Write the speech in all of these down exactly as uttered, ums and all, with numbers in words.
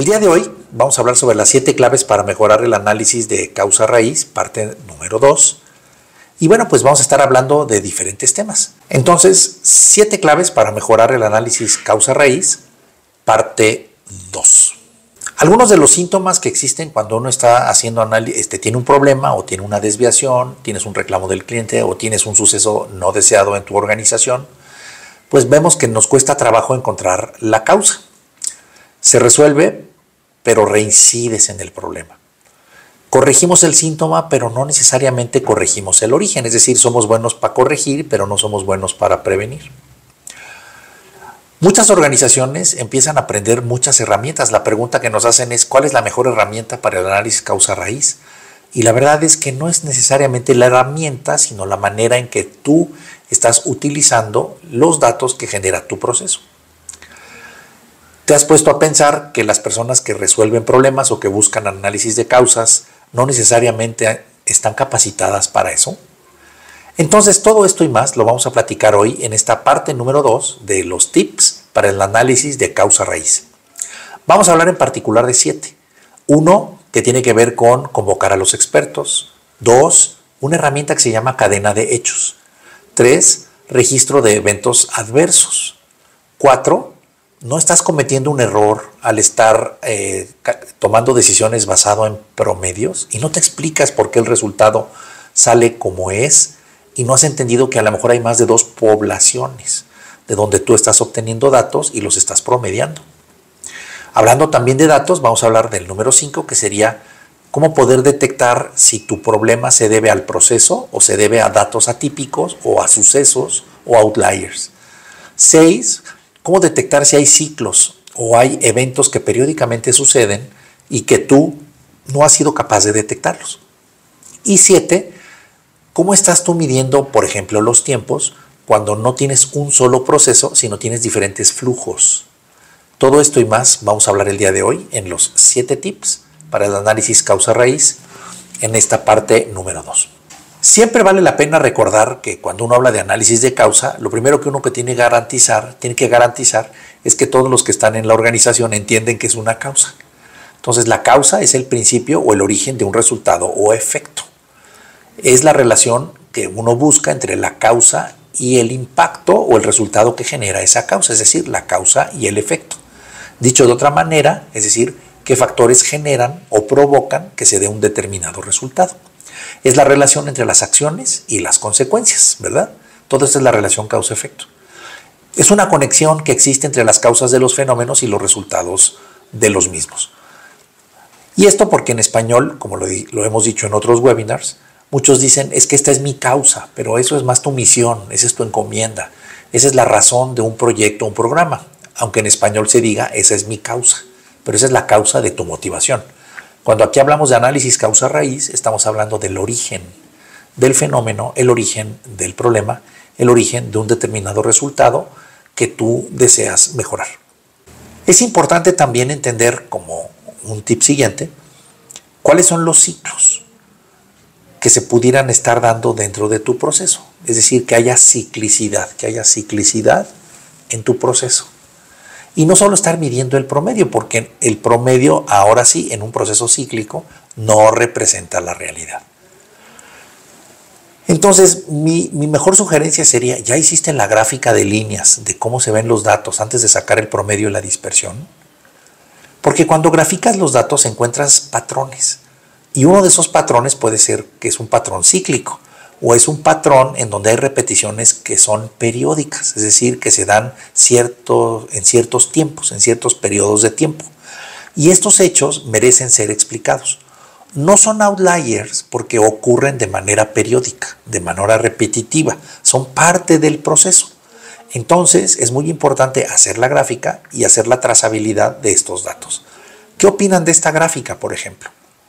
El día de hoy vamos a hablar sobre las siete claves para mejorar el análisis de causa-raíz, parte número dos. Y bueno, pues vamos a estar hablando de diferentes temas. Entonces, siete claves para mejorar el análisis causa-raíz, parte dos. Algunos de los síntomas que existen cuando uno está haciendo análisis, este, tiene un problema o tiene una desviación, tienes un reclamo del cliente o tienes un suceso no deseado en tu organización, pues vemos que nos cuesta trabajo encontrar la causa. Se resuelve, pero reincides en el problema. Corregimos el síntoma, pero no necesariamente corregimos el origen. Es decir, somos buenos para corregir, pero no somos buenos para prevenir. Muchas organizaciones empiezan a aprender muchas herramientas. La pregunta que nos hacen es, ¿cuál es la mejor herramienta para el análisis causa-raíz? Y la verdad es que no es necesariamente la herramienta, sino la manera en que tú estás utilizando los datos que genera tu proceso. ¿Te has puesto a pensar que las personas que resuelven problemas o que buscan análisis de causas no necesariamente están capacitadas para eso? Entonces, todo esto y más lo vamos a platicar hoy en esta parte número dos de los tips para el análisis de causa-raíz. Vamos a hablar en particular de siete. Uno, que tiene que ver con convocar a los expertos. Dos, una herramienta que se llama cadena de hechos. Tres, registro de eventos adversos. Cuatro, no estás cometiendo un error al estar eh, tomando decisiones basado en promedios y no te explicas por qué el resultado sale como es y no has entendido que a lo mejor hay más de dos poblaciones de donde tú estás obteniendo datos y los estás promediando. Hablando también de datos, vamos a hablar del número cinco, que sería cómo poder detectar si tu problema se debe al proceso o se debe a datos atípicos o a sucesos o outliers. seis. ¿Cómo detectar si hay ciclos o hay eventos que periódicamente suceden y que tú no has sido capaz de detectarlos? Y siete, ¿cómo estás tú midiendo, por ejemplo, los tiempos cuando no tienes un solo proceso, sino tienes diferentes flujos? Todo esto y más vamos a hablar el día de hoy en los siete tips para el análisis causa-raíz en esta parte número dos. Siempre vale la pena recordar que cuando uno habla de análisis de causa, lo primero que uno que tiene que garantizar, tiene que garantizar es que todos los que están en la organización entienden que es una causa. Entonces, la causa es el principio o el origen de un resultado o efecto. Es la relación que uno busca entre la causa y el impacto o el resultado que genera esa causa, es decir, la causa y el efecto. Dicho de otra manera, es decir, qué factores generan o provocan que se dé un determinado resultado. Es la relación entre las acciones y las consecuencias, ¿verdad? Todo esto es la relación causa-efecto. Es una conexión que existe entre las causas de los fenómenos y los resultados de los mismos. Y esto porque en español, como lo, lo hemos dicho en otros webinars, muchos dicen, es que esta es mi causa, pero eso es más tu misión, esa es tu encomienda, esa es la razón de un proyecto, un programa. Aunque en español se diga, esa es mi causa, pero esa es la causa de tu motivación. Cuando aquí hablamos de análisis causa-raíz, estamos hablando del origen del fenómeno, el origen del problema, el origen de un determinado resultado que tú deseas mejorar. Es importante también entender, como un tip siguiente, cuáles son los ciclos que se pudieran estar dando dentro de tu proceso. Es decir, que haya ciclicidad, que haya ciclicidad en tu proceso. Y no solo estar midiendo el promedio, porque el promedio, ahora sí, en un proceso cíclico, no representa la realidad. Entonces, mi, mi mejor sugerencia sería, ¿ya hiciste la gráfica de líneas de cómo se ven los datos antes de sacar el promedio y la dispersión? Porque cuando graficas los datos encuentras patrones. Y uno de esos patrones puede ser que es un patrón cíclico, o es un patrón en donde hay repeticiones que son periódicas, es decir, que se dan cierto, en ciertos tiempos, en ciertos periodos de tiempo. Y estos hechos merecen ser explicados. No son outliers porque ocurren de manera periódica, de manera repetitiva, son parte del proceso. Entonces, es muy importante hacer la gráfica y hacer la trazabilidad de estos datos. ¿Qué opinan de esta gráfica, por ejemplo?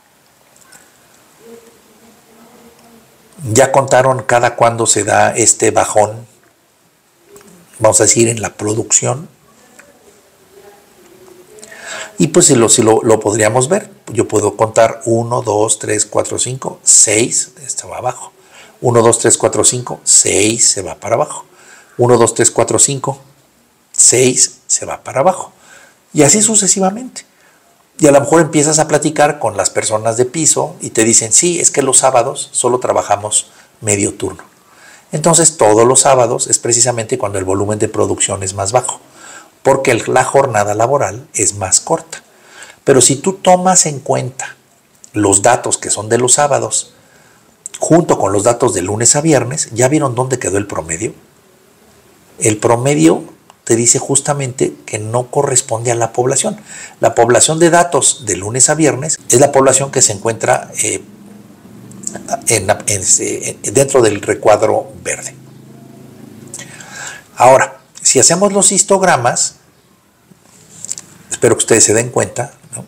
Ya contaron cada cuándo se da este bajón, vamos a decir, en la producción. Y pues si lo, si lo, lo podríamos ver, yo puedo contar uno, dos, tres, cuatro, cinco, seis, esto va abajo. uno, dos, tres, cuatro, cinco, seis se va para abajo. uno, dos, tres, cuatro, cinco, seis se va para abajo. Y así sucesivamente. Y a lo mejor empiezas a platicar con las personas de piso y te dicen, sí, es que los sábados solo trabajamos medio turno. Entonces todos los sábados es precisamente cuando el volumen de producción es más bajo, porque la jornada laboral es más corta. Pero si tú tomas en cuenta los datos que son de los sábados, junto con los datos de lunes a viernes, ¿ya vieron dónde quedó el promedio? El promedio te dice justamente que no corresponde a la población. La población de datos de lunes a viernes es la población que se encuentra eh, en, en, en, dentro del recuadro verde. Ahora, si hacemos los histogramas, espero que ustedes se den cuenta, ¿no?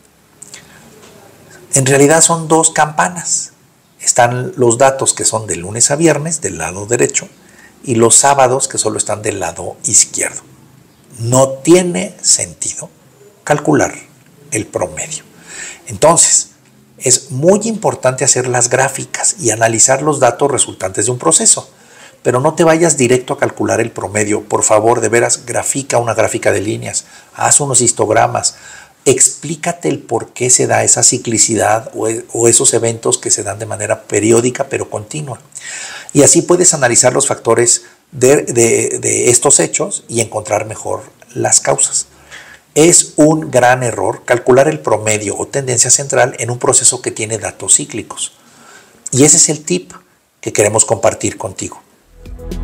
En realidad son dos campanas. Están los datos que son de lunes a viernes del lado derecho y los sábados que solo están del lado izquierdo. No tiene sentido calcular el promedio. Entonces, es muy importante hacer las gráficas y analizar los datos resultantes de un proceso. Pero no te vayas directo a calcular el promedio. Por favor, de veras, grafica una gráfica de líneas, haz unos histogramas, explícate el por qué se da esa ciclicidad o, o esos eventos que se dan de manera periódica pero continua. Y así puedes analizar los factores de, de, de estos hechos y encontrar mejor las causas. Es un gran error calcular el promedio o tendencia central en un proceso que tiene datos cíclicos. Y ese es el tip que queremos compartir contigo.